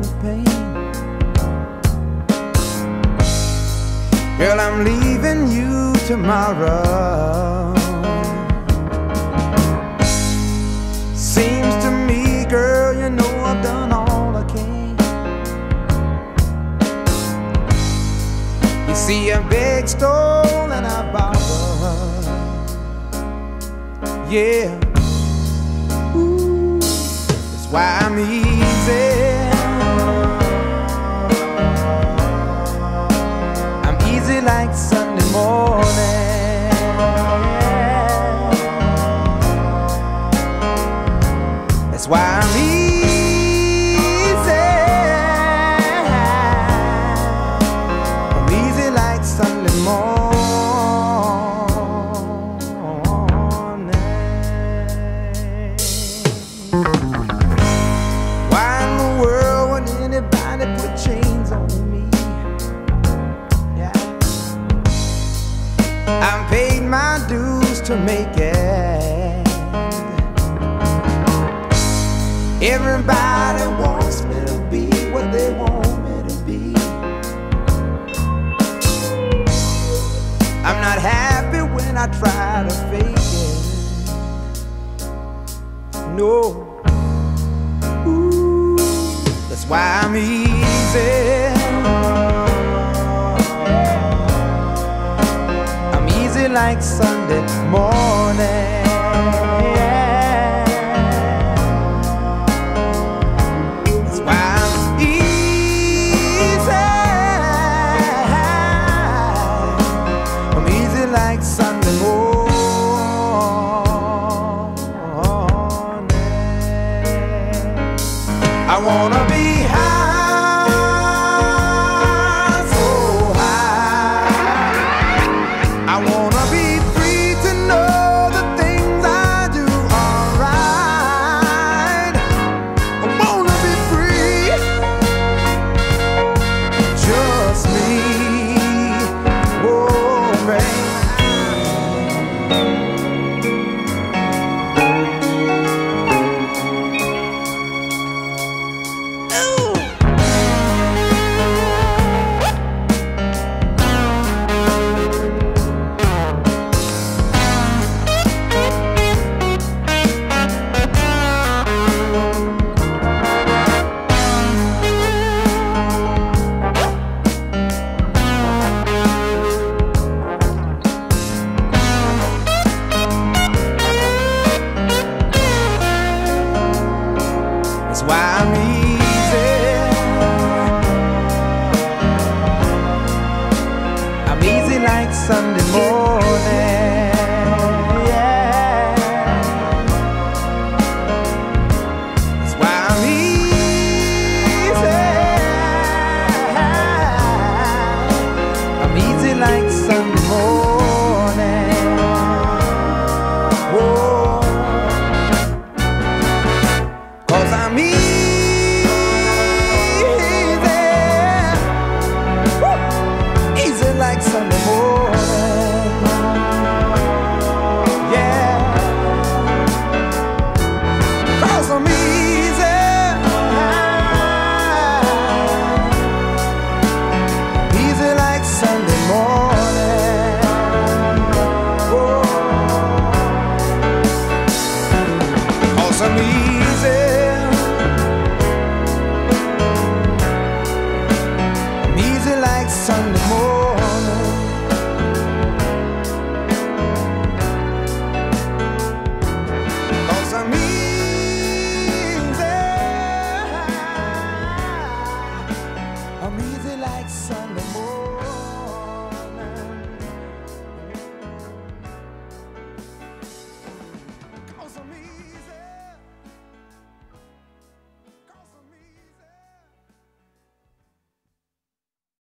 pain. Girl, I'm leaving you tomorrow. Seems to me, girl, you know I've done all I can. You see, I beg, stole, and I borrowed. Yeah, ooh, that's why I'm easy. I'm easy like Sunday morning. That's why I'm easy. I'm easy like Sunday morning. Why in the world would anybody put chains on me? Yeah, I've paid my dues to make it. Everybody wants me to be what they want me to be. I'm not happy when I try to fake it. No. Ooh, that's why I'm easy. I'm easy like Sunday morning. Sunday morning, I wanna be